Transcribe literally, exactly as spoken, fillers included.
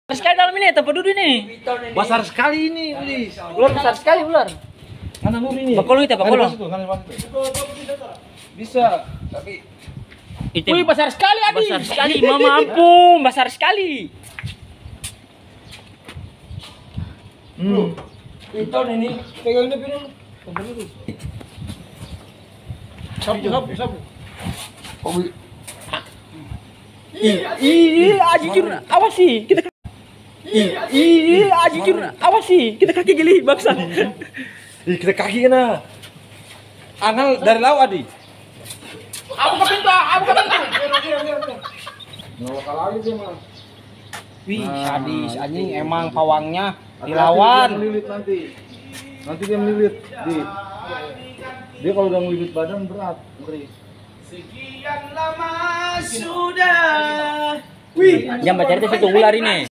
Sekali dalam ini, tempat duduk ini. Besar sekali ini, Blis. Ular besar sekali ular. Mana lu ini? Bakolong itu, bakolong. Bisa, tapi Itu. Wih, besar sekali Adi. Besar sekali, mama ampun, besar sekali. Hmm. Piton ini. Pegang ini piton. Sapu, sapu, sapu. Ih, ih, aji jujur, awas sih. Kita Ih, ih, aji jujur, awas sih. Kita kaki geli bangsa. Ih, kita kaki kena. Angal dari laut, Adi. Aku ke pintu, aku ke pintu. Nggak lagi dia mah. Wih, Nah, sadis itu. anjing emang pawangnya Hati-hati dilawan. dia melilit nanti. Nanti dia melilit, Di. Dia kalau udah melilit badan berat, ngeri. Sekian lama sudah. Wih, yang baca itu situ ular ini.